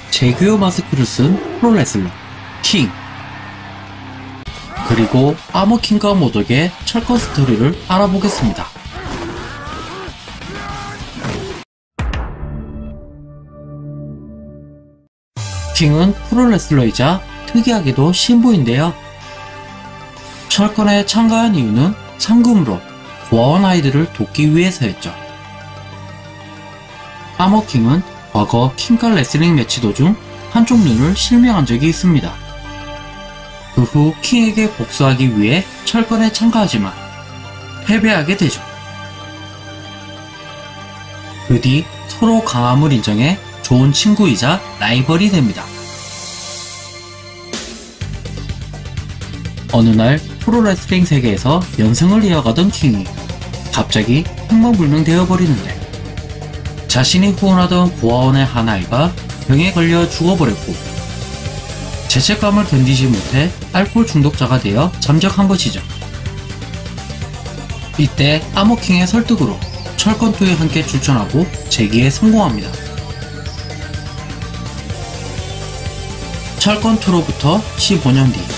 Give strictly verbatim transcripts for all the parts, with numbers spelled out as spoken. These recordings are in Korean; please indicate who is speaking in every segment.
Speaker 1: 제규어 마스크를 쓴 프로레슬러 킹, 그리고 아머킹과 모독의 철권 스토리를 알아보겠습니다. 킹은 프로레슬러이자 특이하게도 신부인데요. 철권에 참가한 이유는 상금으로 고아원 아이들을 돕기 위해서였죠. 아머킹은 과거 킹과 레슬링 매치 도중 한쪽 눈을 실명한 적이 있습니다. 그 후 킹에게 복수하기 위해 철권에 참가하지만 패배하게 되죠. 그 뒤 서로 강함을 인정해 좋은 친구이자 라이벌이 됩니다. 어느 날 프로레슬링 세계에서 연승을 이어가던 킹이 갑자기 행방불명 되어버리는데, 자신이 후원하던 고아원의 한 아이가 병에 걸려 죽어버렸고 죄책감을 견디지 못해 알코올 중독자가 되어 잠적한 것이죠. 이때 아머킹의 설득으로 철권이에 함께 출전하고 재기에 성공합니다. 철권이로부터 십오 년 뒤,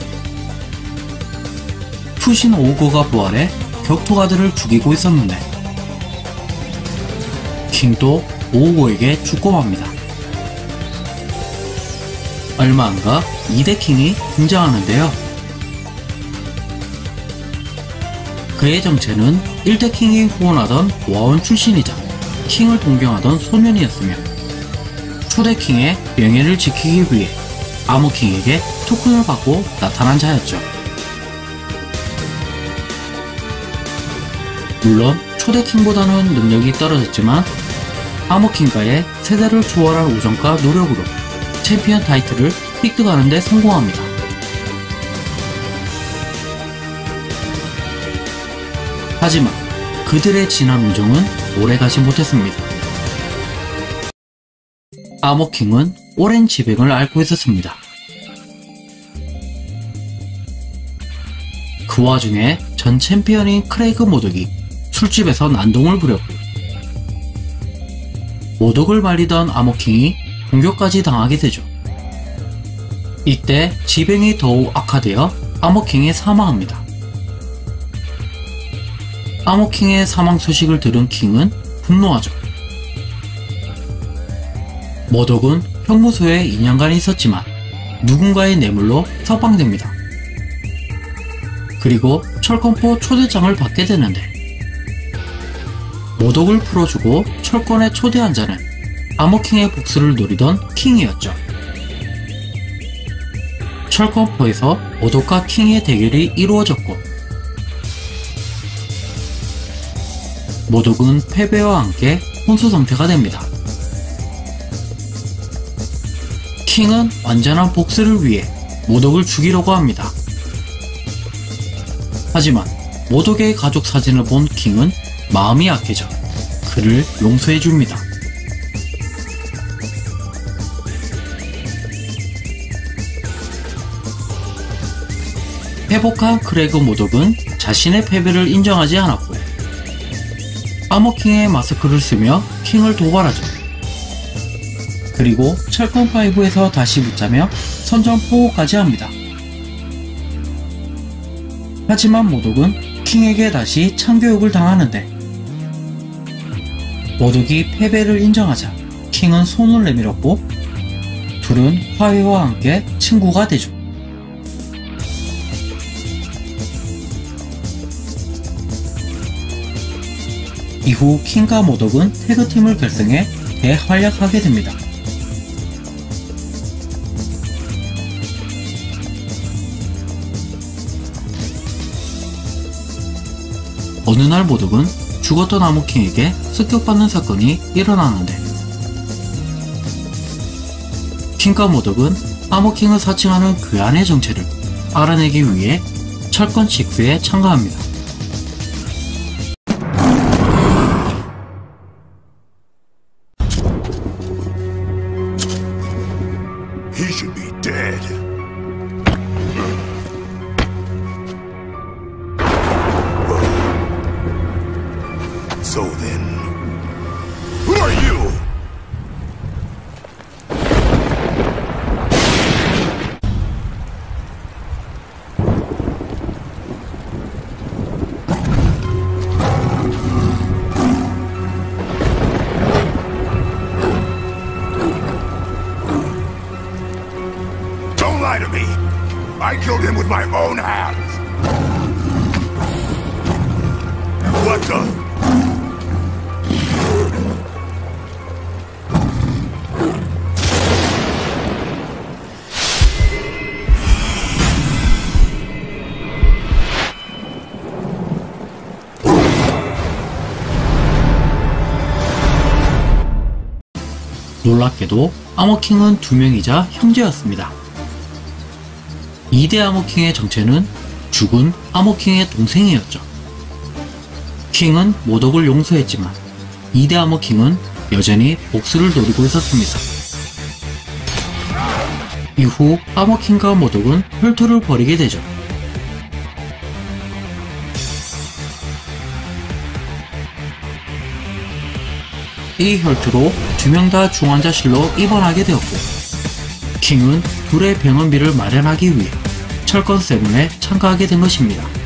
Speaker 1: 푸신 오고가 부활해 격투가들을 죽이고 있었는데 킹도 오고에게 죽고 맙니다. 얼마 안가 이 대 킹이 등장하는데요. 그의 정체는 일 대 킹이 후원하던 고아원 출신이자 킹을 동경하던 소년이었으며, 초대 킹의 명예를 지키기 위해 아머킹에게 토큰을 받고 나타난 자였죠. 물론 초대 킹보다는 능력이 떨어졌지만 아머킹과의 세대를 초월한 우정과 노력으로 챔피언 타이틀을 획득하는 데 성공합니다. 하지만 그들의 진한 우정은 오래가지 못했습니다. 아머킹은 오랜 지병을 앓고 있었습니다. 그 와중에 전 챔피언인 크레이그 모독이 술집에서 난동을 부렸고, 모독을 말리던 아머킹이 공격까지 당하게 되죠. 이때 지병이 더욱 악화되어 아머킹이 사망합니다. 아머킹의 사망 소식을 들은 킹은 분노하죠. 모독은 형무소에 이 년간 있었지만 누군가의 뇌물로 석방됩니다. 그리고 철권포 초대장을 받게 되는데, 모독을 풀어주고 철권에 초대한 자는 아머킹의 복수를 노리던 킹이었죠. 철권포에서 모독과 킹의 대결이 이루어졌고, 모독은 패배와 함께 혼수 상태가 됩니다. 킹은 완전한 복수를 위해 모독을 죽이려고 합니다. 하지만 모독의 가족 사진을 본 킹은 마음이 약해져 그를 용서해줍니다. 회복한 크레그 모독은 자신의 패배를 인정하지 않았고 아머킹의 마스크를 쓰며 킹을 도발하죠. 그리고 철권오에서 다시 붙자며 선전포고까지 합니다. 하지만 모독은 킹에게 다시 참교육을 당하는데, 모독이 패배를 인정하자 킹은 손을 내밀었고 둘은 화해와 함께 친구가 되죠. 이후 킹과 모독은 태그팀을 결성해 대활약하게 됩니다. 어느 날 모독은 죽었던 아머킹에게 습격받는 사건이 일어나는데, 킹과 모독은 아머킹을 사칭하는 그 안의 정체를 알아내기 위해 철권 식스에 참가합니다.
Speaker 2: He should be dead. So then, who are you? lie to me. I killed him with my own hands. What the?
Speaker 1: 놀랍게도 아머킹은 두 명이자 형제였습니다. 이 대 아머킹의 정체는 죽은 아머킹의 동생이었죠. 킹은 모독을 용서했지만 이 대 아머킹은 여전히 복수를 노리고 있었습니다. 이후 아머킹과 모독은 혈투를 벌이게 되죠. 이 혈투로 두 명 다 중환자실로 입원하게 되었고, 킹은 둘의 병원비를 마련하기 위해 철권 세븐에 참가하게 된 것입니다.